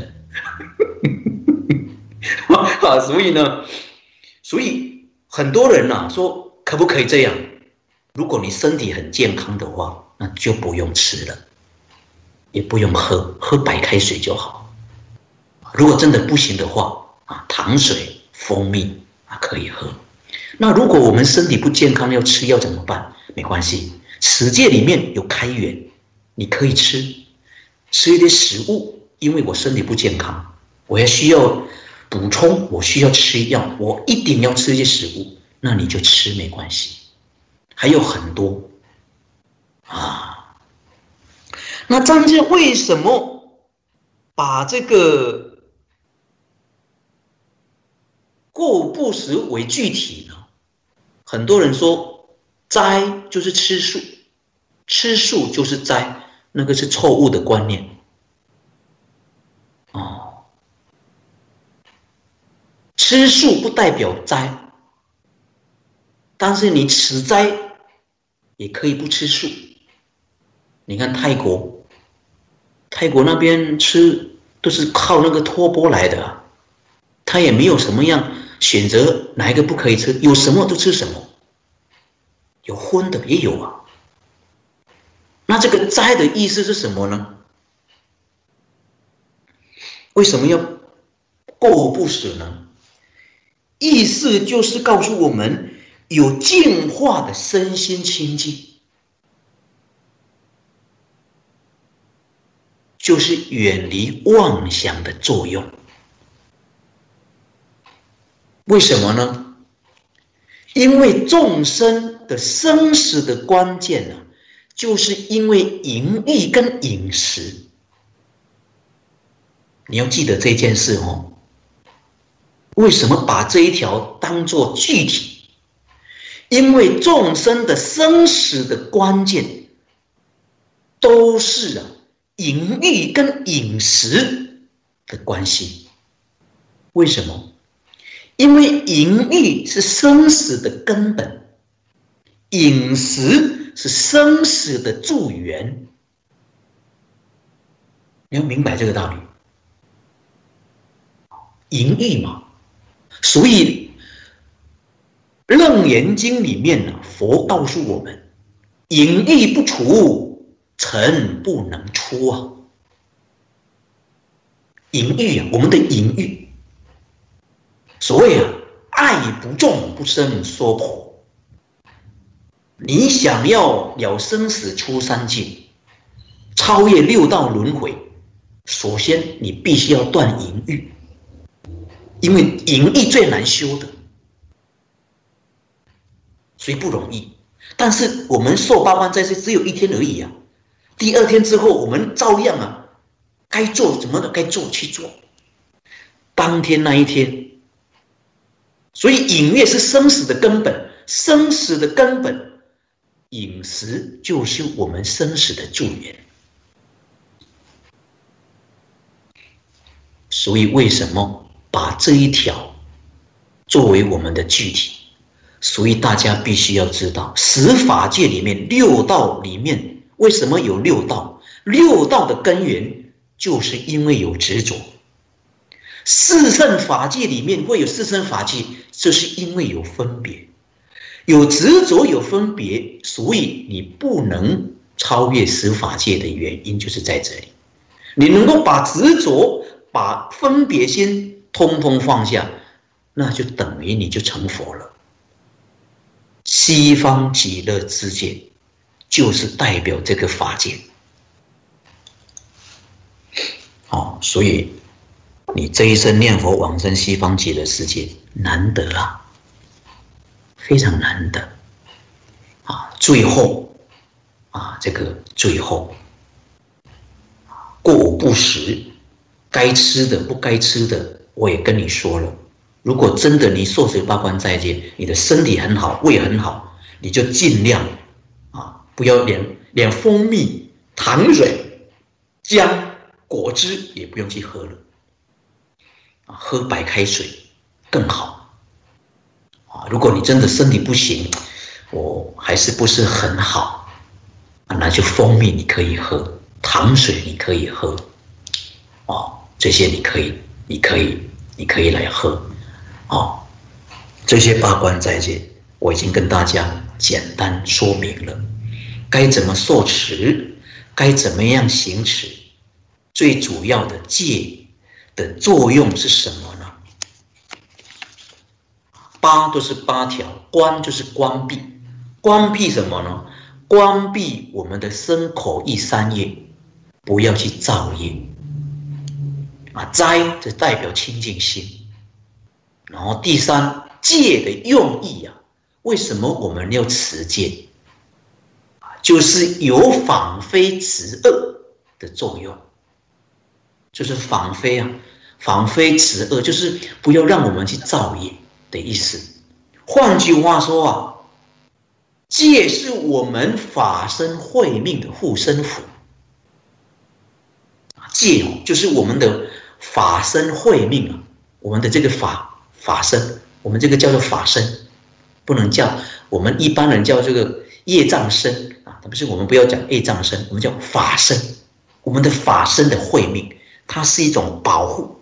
所以很多人说可不可以这样？如果你身体很健康的话，那就不用吃了，也不用喝白开水就好。如果真的不行的话糖水、蜂蜜可以喝。那如果我们身体不健康要吃要怎么办？没关系，持戒里面有开源，你可以吃一点食物，因为我身体不健康，我也需要补充，我需要吃药，我一定要吃一些食物，那你就吃没关系。还有很多那张家为什么把这个过不食为具体呢？很多人说斋就是吃素，吃素就是斋，那个是错误的观念吃素不代表斋，但是你吃斋也可以不吃素。你看泰国那边吃都是靠那个托钵来的他也没有什么样选择哪一个不可以吃，有什么都吃什么，有荤的也有那这个斋的意思是什么呢？为什么要过不食呢？意思就是告诉我们有净化的身心清净，就是远离妄想的作用。为什么呢？因为众生的生死的关键就是因为淫欲跟饮食。你要记得这件事为什么把这一条当作具体？因为众生的生死的关键都是淫欲跟饮食的关系。为什么？因为淫欲是生死的根本，饮食是生死的助缘。你要明白这个道理。淫欲嘛，所以楞严经里面佛告诉我们，淫欲不除，尘不能出淫欲我们的淫欲，所谓爱不重不生娑婆。你想要了生死出三界，超越六道轮回，首先你必须要断淫欲，因为淫欲最难修的，所以不容易。但是我们受8万斋是只有1天而已第二天之后，我们照样啊，该做怎么的该做去做。当天那一天，所以饮乐是生死的根本，生死的根本，饮食就是我们生死的助缘。所以为什么把这一条作为我们的具体？所以大家必须要知道，十法界里面六道里面。为什么有六道？六道的根源就是因为有执着。四圣法界里面会有四圣法界，就是因为有分别，有执着，有分别，所以你不能超越十法界的原因就是在这里。你能够把执着、把分别心通通放下，那就等于你就成佛了。西方极乐之界。就是代表这个法界，所以你这一生念佛往生西方极乐世界，难得啊，非常难得啊！最后这个最后，过午不食，该吃的不该吃的，我也跟你说了。如果真的你受持八关斋戒，你的身体很好，胃很好，你就尽量。不要连蜂蜜、糖水、姜、果汁也不用去喝了，喝白开水更好。如果你真的身体不行，我还是不是很好，那就蜂蜜你可以喝，糖水你可以喝，这些你可以来喝，这些八关斋戒我已经跟大家简单说明了。该怎么受持，该怎么样行持，最主要的戒的作用是什么呢？八都是八条，关就是关闭，关闭什么呢？关闭我们的身口意三业，不要去造业。斋就代表清净心。然后第三，戒的用意为什么我们要持戒？就是有仿非持恶的作用，就是仿非仿非持恶，就是不要让我们去造业的意思。换句话说戒是我们法身慧命的护身符。戒就是我们的法身慧命我们的这个法身，我们这个叫做法身，不能叫我们一般人叫这个业障身。不是，我们不要讲业障身，我们叫法身。我们的法身的慧命，它是一种保护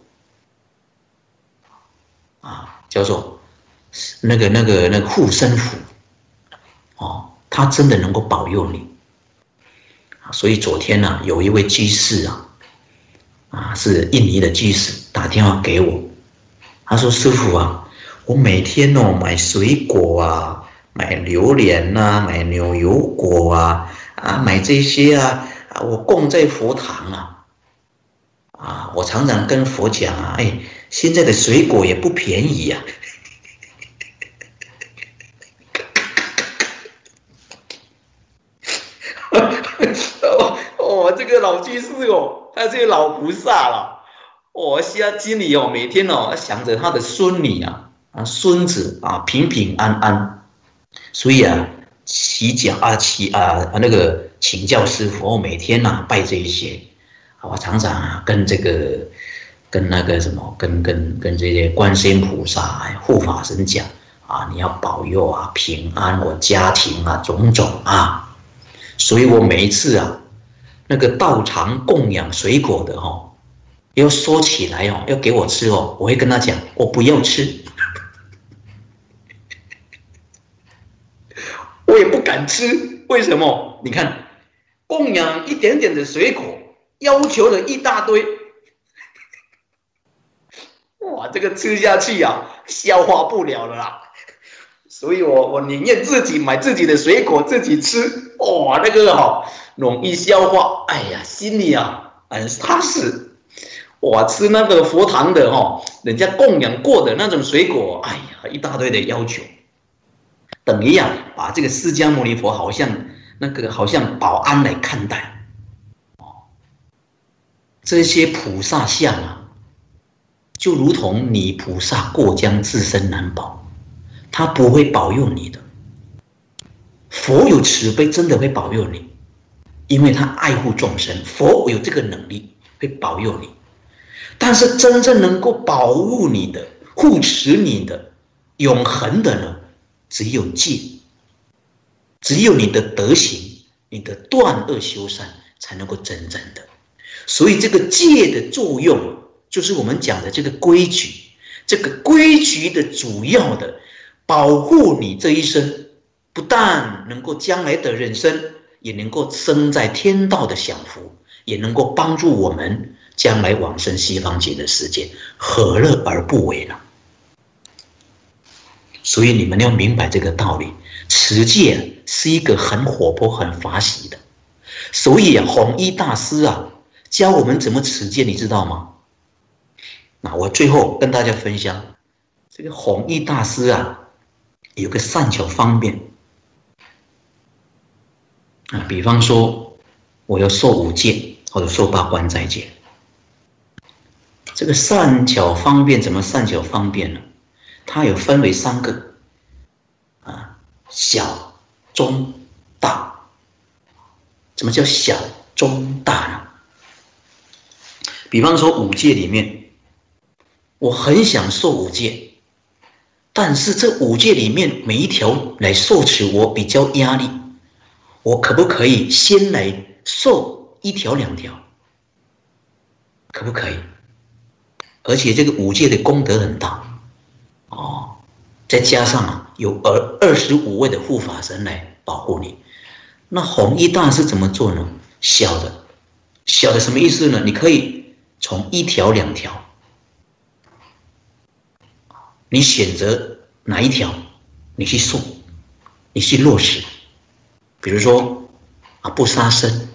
叫做那个护身符它真的能够保佑你所以昨天有一位居士是印尼的居士打电话给我，他说：“师父我每天买水果买榴莲买牛油果买这些我供在佛堂我常常跟佛讲现在的水果也不便宜这个老居士他这个老菩萨了心里每天想着他的孙女孙子平平安安。所以请教师父，每天拜这一些，我常常跟这些观世音菩萨护法神讲你要保佑平安我家庭种种所以我每一次那个道场供养水果的要收起来要给我吃我会跟他讲我不要吃。我也不敢吃，为什么？你看，供养一点点的水果，要求了一大堆，这个吃下去消化不了了啦。所以我宁愿自己买自己的水果自己吃，那个容易消化，心里很踏实。吃那个佛堂的人家供养过的那种水果，一大堆的要求。等于把这个释迦牟尼佛好像保安来看待这些菩萨像啊，就如同你菩萨过江自身难保，他不会保佑你的。佛有慈悲，真的会保佑你，因为他爱护众生，佛有这个能力会保佑你。但是真正能够保护你的、护持你的、永恒的呢，只有戒，只有你的德行、你的断恶修善才能够真正的。所以这个戒的作用，就是我们讲的这个规矩。这个规矩的主要的保护你这一生，不但能够将来的人生，也能够生在天道的享福，也能够帮助我们将来往生西方极乐世界，何乐而不为呢？所以你们要明白这个道理，持戒是一个很活泼、很法喜的。所以弘一大师啊，教我们怎么持戒，你知道吗？那我最后跟大家分享，这个弘一大师啊，有个善巧方便啊，比方说我要受五戒或者受八关斋戒，这个善巧方便怎么善巧方便呢？它有分为3个啊，小、中、大。什么叫小、中、大呢？比方说五戒里面，我很想受五戒，但是这五戒里面每一条来受持我比较压力，我可不可以先来受1条2条？可不可以？而且这个五戒的功德很大哦，再加上啊有25位的护法神来保护你。那弘一大师怎么做呢？小的什么意思呢？你可以从1条2条，你选择哪一条，你去受，你去落实。比如说啊，不杀生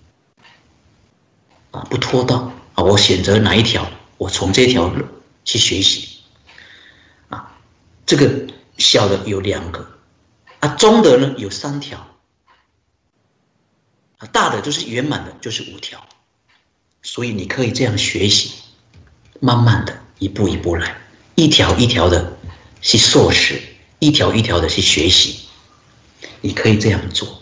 啊，不偷盗啊，我选择哪一条，我从这条去学习啊。这个小的有2个啊，中的呢有3条。大的就是圆满的，就是5条，所以你可以这样学习，慢慢的一步一步来，一条一条的去受持，一条一条的去学习，你可以这样做，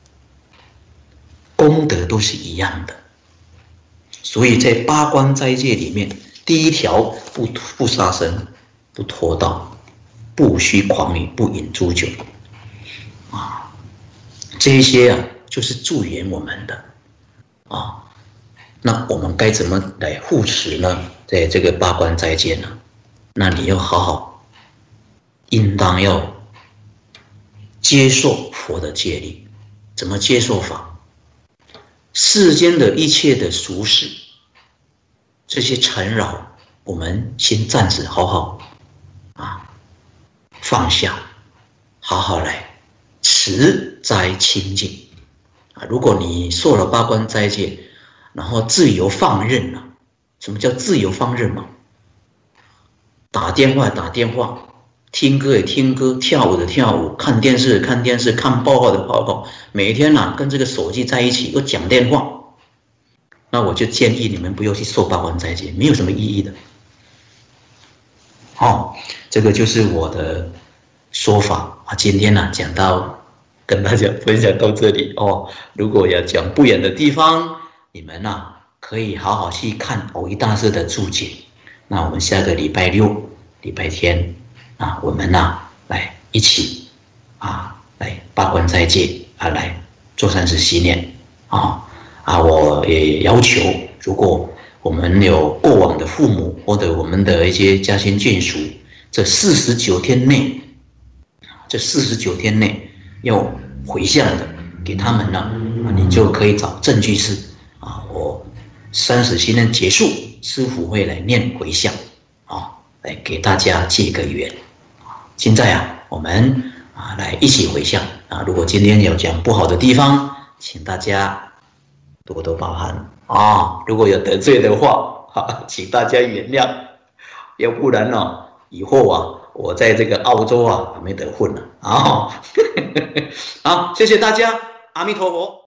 功德都是一样的。所以在八关斋戒里面，第1条不杀生，不偷盗，不虚诳语，不饮酗酒啊，这些啊就是助缘我们的啊。那我们该怎么来护持呢？在这个八关斋戒呢，那你要好好，应当要接受佛的戒律。怎么接受法？世间的一切的俗事，这些缠扰，我们先暂时好好放下，好好来持斋清净啊。如果你受了八关斋戒，然后自由放任了，什么叫自由放任嘛？打电话打电话，听歌也听歌，跳舞的跳舞，看电视看电视，看报告的报告，每天跟这个手机在一起又讲电话，那我就建议你们不要去受八关斋戒，没有什么意义的。这个就是我的说法啊。今天讲到跟大家分享到这里哦。如果要讲不远的地方，你们可以好好去看藕益大师的注解。那我们下个礼拜六、礼拜天我们来一起来八关斋戒来做善事习念我也要求，如果我们有过往的父母或者我们的一些家亲眷属，这49天内，要回向的给他们你就可以找证据是我37年结束，师父会来念回向来给大家借个缘。现在我们来一起回向如果今天有讲不好的地方，请大家多多包涵如果有得罪的话请大家原谅，要不然以后我在这个澳洲没得混了好，谢谢大家，阿弥陀佛。